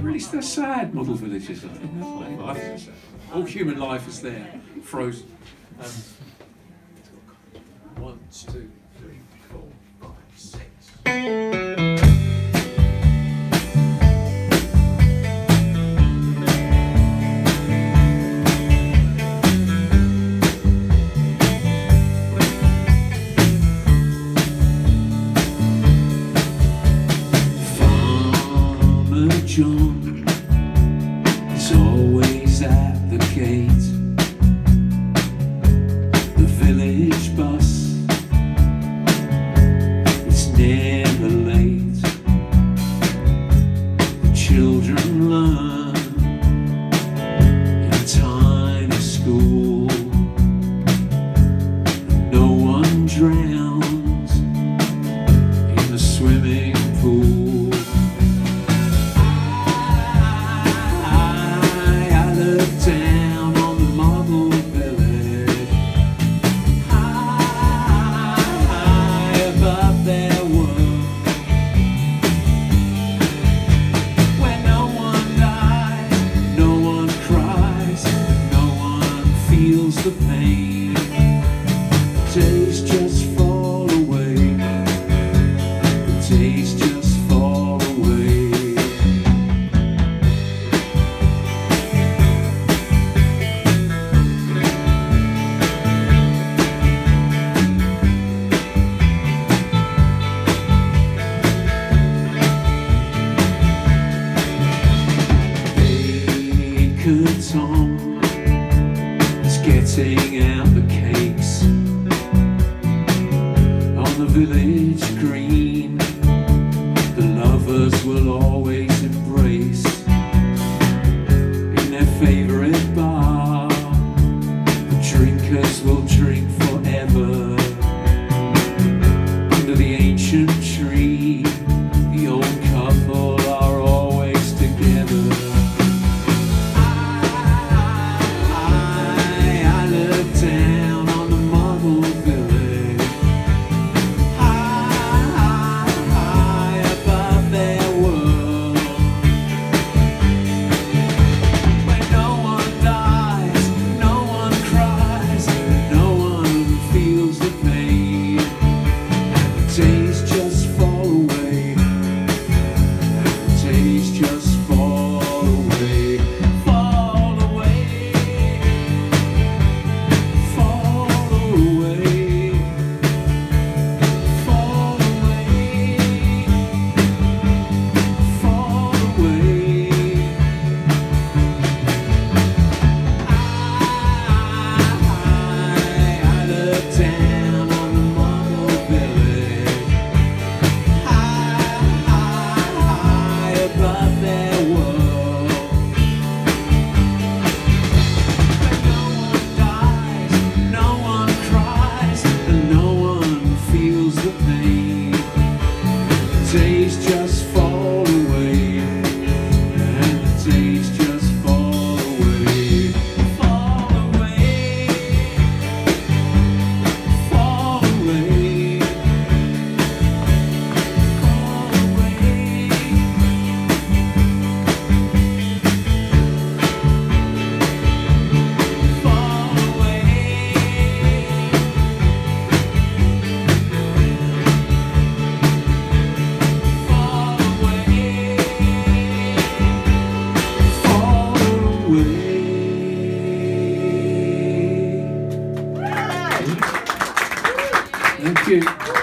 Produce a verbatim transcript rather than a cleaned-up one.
really they're sad model villages. I think that's life is sad. All human life is there, frozen. Um, one, two, three, four, five, six. John is always at the gate. The village bus, it's never late. The children learn in a tiny school. No one drowns in the swimming pool. Down on the model village, high above their world, where no one dies, no one cries, no one feels the pain. Days just fall away, the days just fall away. Tom is getting out the cakes on the village green. The lovers will always embrace in their favourite bar. The drinkers will drink forever under the ancient tree. The old couple are always together. Down on the model village, high, high, high above their world, where no one dies, no one cries, no one feels the pain. The days just fall away, the days just fall away. Days just fall away, and the days just fall away, fall away, fall away, fall away. Fall away. Thank you.